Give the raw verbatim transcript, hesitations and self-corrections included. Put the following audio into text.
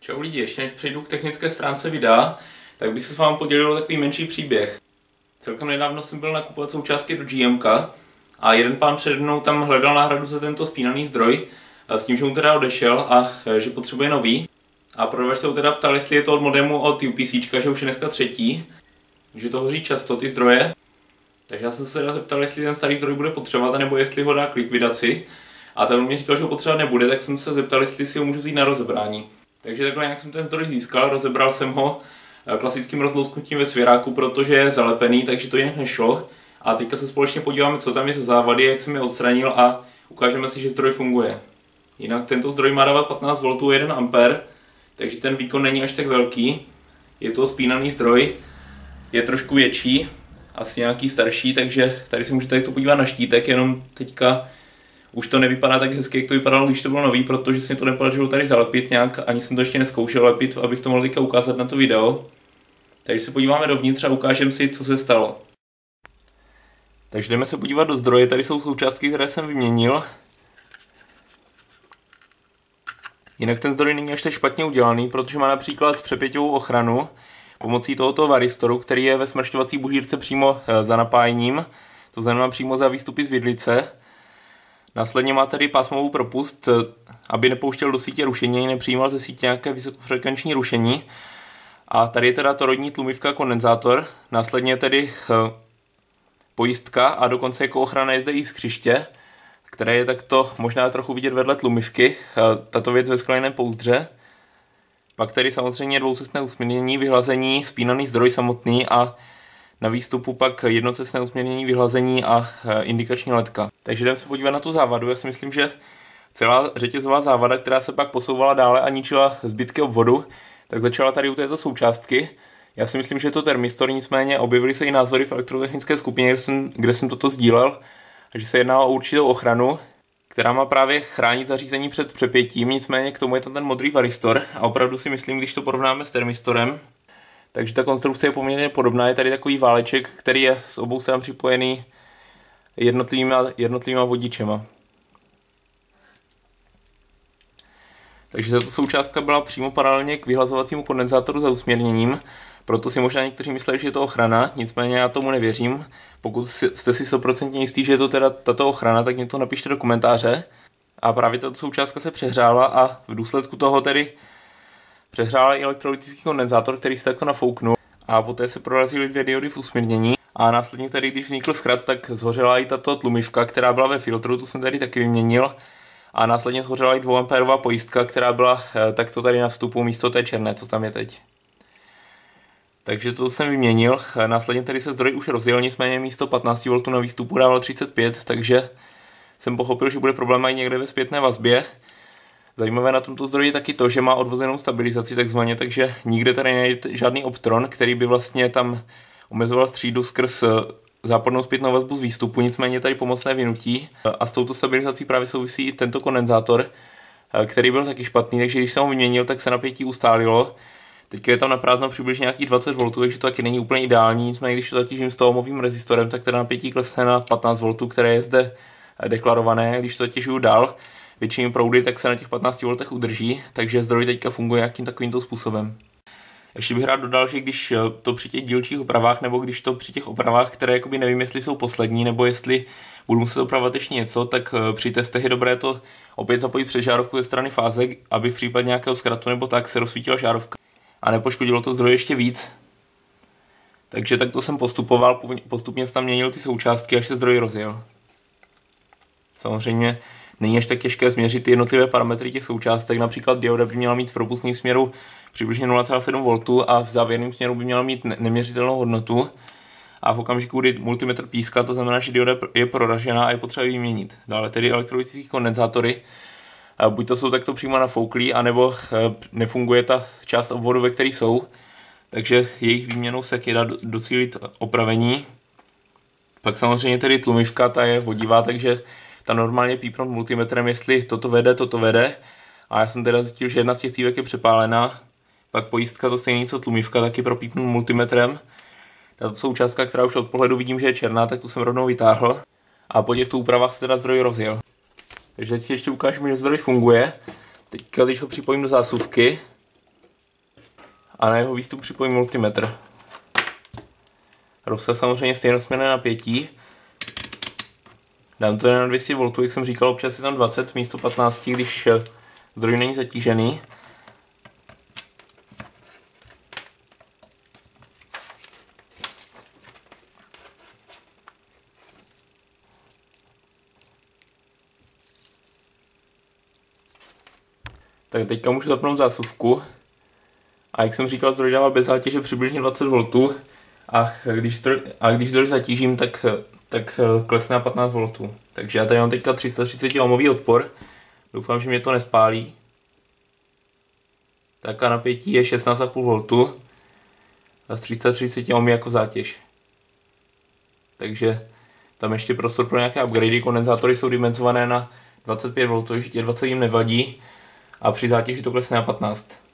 Čau lidi, ještě než přejdu k technické stránce videa, tak bych se s vámi podělil o takový menší příběh. Celkem nedávno jsem byl nakupovat součástky do G M ka a jeden pán přede mnou tam hledal náhradu za tento spínaný zdroj s tím, že mu teda odešel a že potřebuje nový. A prodavač se ho teda ptal, jestli je to od modemu od U P C, že už je dneska třetí, že to hoří často ty zdroje. Takže já jsem se teda zeptal, jestli ten starý zdroj bude potřebovat, nebo jestli ho dá k likvidaci. A ten mi říkal, že ho potřebovat nebude, tak jsem se zeptal, jestli si ho můžu vzít na rozebrání. Takže takhle nějak jsem ten zdroj získal, rozebral jsem ho klasickým rozlousknutím ve svěráku, protože je zalepený, takže to jinak nešlo. A teďka se společně podíváme, co tam je za závady, jak jsem je odstranil a ukážeme si, že zdroj funguje. Jinak tento zdroj má dávat patnáct voltů, jeden ampér, takže ten výkon není až tak velký. Je to spínaný zdroj, je trošku větší, asi nějaký starší, takže tady se můžete to podívat na štítek, jenom teďka už to nevypadá tak hezky, jak to vypadalo, když to bylo nový, protože se mi to nepodařilo tady zalepit nějak, ani jsem to ještě nezkoušel lepit, abych to mohl teďka ukázat na to video. Takže se podíváme dovnitř a ukážeme si, co se stalo. Takže jdeme se podívat do zdroje, tady jsou součástky, které jsem vyměnil. Jinak ten zdroj není až tak špatně udělaný, protože má například přepěťovou ochranu pomocí tohoto varistoru, který je ve smršťovací bužírce přímo za napájením, to znamená přímo za výstupy z vidlice. Následně má tady pásmovou propust, aby nepouštěl do sítě rušení, nepřijímal ze sítě nějaké vysokofrekvenční rušení. A tady je teda toroidní tlumivka a kondenzátor, následně tedy pojistka a dokonce jako ochrana je zde i skřiště, které je takto možná trochu vidět vedle tlumivky, tato věc ve skleném pouzdře. Pak tady samozřejmě dvoucestné usměrnění, vyhlazení, spínaný zdroj samotný a na výstupu pak jednocestné usměrnění, vyhlazení a indikační ledka. Takže jdeme se podívat na tu závadu. Já si myslím, že celá řetězová závada, která se pak posouvala dále a ničila zbytky obvodu, tak začala tady u této součástky. Já si myslím, že je to termistor, nicméně objevily se i názory v elektrotechnické skupině, kde jsem, kde jsem toto sdílel, že se jedná o určitou ochranu, která má právě chránit zařízení před přepětím, nicméně k tomu je tam ten modrý varistor a opravdu si myslím, když to porovnáme s termistorem, takže ta konstrukce je poměrně podobná, je tady takový váleček, který je s obou stran připojený jednotlivýma, jednotlivýma vodičema. Takže tato součástka byla přímo paralelně k vyhlazovacímu kondenzátoru za usměrněním, proto si možná někteří mysleli, že je to ochrana, nicméně já tomu nevěřím. Pokud jste si sto procent jistý, že je to teda tato ochrana, tak mě to napište do komentáře. A právě tato součástka se přehřála a v důsledku toho tedy přehřál i elektrolytický kondenzátor, který se takto nafouknul a poté se prorazily dvě diody v usměrnění a následně tady, když vznikl zkrat, tak zhořela i tato tlumivka, která byla ve filtru, tu jsem tady taky vyměnil a následně zhořela i dvouampérová pojistka, která byla takto tady na vstupu místo té černé, co tam je teď. Takže to jsem vyměnil, následně tady se zdroj už rozjel, nicméně místo patnáct voltů na výstupu dával třicet pět, takže jsem pochopil, že bude problém i někde ve zpětné vazbě. Zajímavé na tomto zdroji je taky to, že má odvozenou stabilizaci takzvaně, takže nikde tady není žádný optron, který by vlastně tam omezoval střídu skrz zápornou zpětnou vazbu z výstupu, nicméně tady pomocné vynutí a s touto stabilizací právě souvisí i tento kondenzátor, který byl taky špatný, takže když jsem ho vyměnil, tak se napětí ustálilo. Teďka je tam na prázdno přibližně nějakých dvacet voltů, takže to taky není úplně ideální, nicméně když to zatížím s ohmovým rezistorem, tak teda napětí klesne na patnáct voltů, které je zde deklarované, když to zatěžuju dál většími proudy, tak se na těch patnácti voltech udrží, takže zdroj teďka funguje nějakým takovýmto způsobem. Ještě bych rád dodal, že když to při těch dílčích opravách, nebo když to při těch opravách, které jakoby nevím, jestli jsou poslední, nebo jestli budu muset opravovat ještě něco, tak při testech je dobré to opět zapojit přes žárovku ze strany fázek, aby v případě nějakého zkratu nebo tak se rozsvítila žárovka a nepoškodilo to zdroj ještě víc. Takže takto jsem postupoval, postupně jsem tam měnil ty součástky, až se zdroj rozjel. Samozřejmě není až tak těžké změřit ty jednotlivé parametry těch součástek, například dioda by měla mít v propustném směru přibližně nula celá sedm voltů a v závěrném směru by měla mít neměřitelnou hodnotu. A v okamžiku, kdy multimetr píská, to znamená, že dioda je proražená a je potřeba ji vyměnit. Dále tedy elektrolytické kondenzátory, buď to jsou takto přímo nafouklí, anebo nefunguje ta část obvodu, ve které jsou, takže jejich výměnou se dá docílit opravení. Pak samozřejmě tedy tlumivka, ta je vodivá, takže ta normálně pípnout multimetrem, jestli toto vede, toto vede. A já jsem teda zjistil, že jedna z těch tývek je přepálená. Pak pojistka, to stejný co tlumivka, taky propípnout multimetrem. Tato součástka, která už od pohledu vidím, že je černá, tak tu jsem rovnou vytáhl. A po těchto úpravách se teda zdroj rozjel. Takže teď si ještě ukážu, že zdroj funguje. Teď, když ho připojím do zásuvky, a na jeho výstup připojím multimetr. Rozsah samozřejmě stejnosměrné napětí. Dám to na dvě stě voltů, jak jsem říkal, občas je tam dvacet místo patnáct, když zdroj není zatížený. Tak teďka můžu zapnout zásuvku. A jak jsem říkal, zdroj dává bez zátěže přibližně dvacet voltů. A když zdroj, a když zdroj zatížím, tak, tak klesne na patnáct voltů. Takže já tady mám teďka tři sta třicet ohmový odpor. Doufám, že mě to nespálí. Tak a napětí je šestnáct celá pět voltů. A z tři sta třicet ohmy jako zátěž. Takže tam ještě prostor pro nějaké upgradey. Kondenzátory jsou dimenzované na dvacet pět voltů, ještě dvacet jim nevadí. A při zátěži to klesne na patnáct.